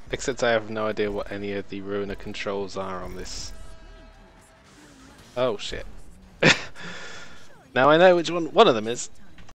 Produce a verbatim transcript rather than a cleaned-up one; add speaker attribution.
Speaker 1: Except I have no idea what any of the Ruiner controls are on this. Oh shit. Now I know which one one of them is.